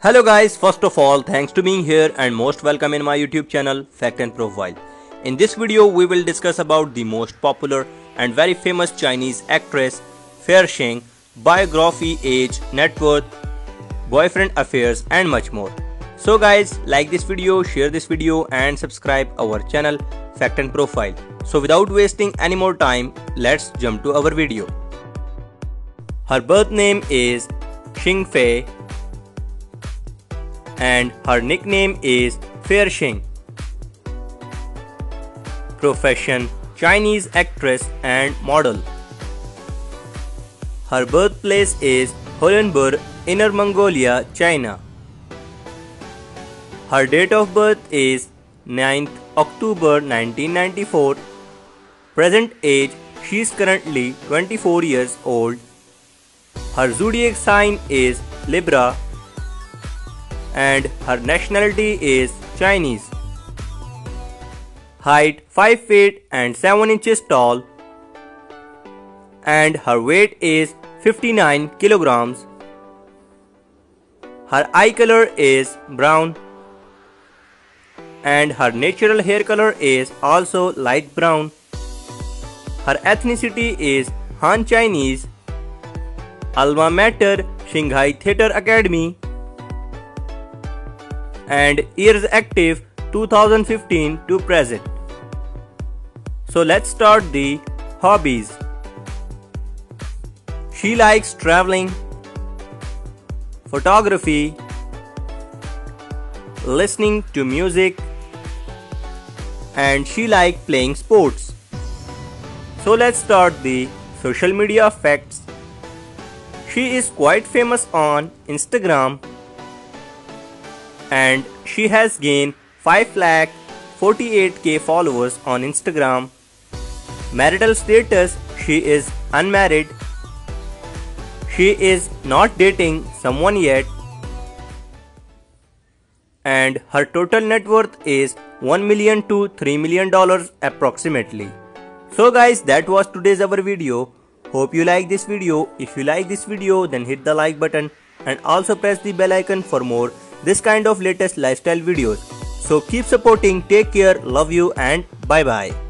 Hello guys, first of all thanks to being here and most welcome in my YouTube channel Fact and Profile. In this video we will discuss about the most popular and very famous Chinese actress Fei Sheng, biography, age, net worth, boyfriend affairs and much more. So guys, like this video, share this video and subscribe our channel Fact and Profile. So without wasting any more time, let's jump to our video. Her birth name is Sheng Fei and her nickname is Fei Sheng. Profession: Chinese actress and model. Her birthplace is Holenburg, Inner Mongolia, China. Her date of birth is 9th October 1994. Present age: she is currently 24 years old. Her zodiac sign is Libra and her nationality is Chinese. Height 5 feet and 7 inches tall and her weight is 59 kilograms. Her eye color is brown and her natural hair color is also light brown. Her ethnicity is Han Chinese. Alma mater Shanghai Theatre Academy and years active 2015 to present. So let's start the hobbies. She likes traveling, photography, listening to music, and she likes playing sports. So let's start the social media facts. She is quite famous on Instagram and she has gained 5,48,000 followers on Instagram. Marital status: she is unmarried. She is not dating someone yet. And her total net worth is $1 million to $3 million approximately. So guys, that was today's our video. Hope you like this video. If you like this video, then hit the like button and also press the bell icon for more this kind of latest lifestyle videos. So keep supporting, take care, love you and bye bye.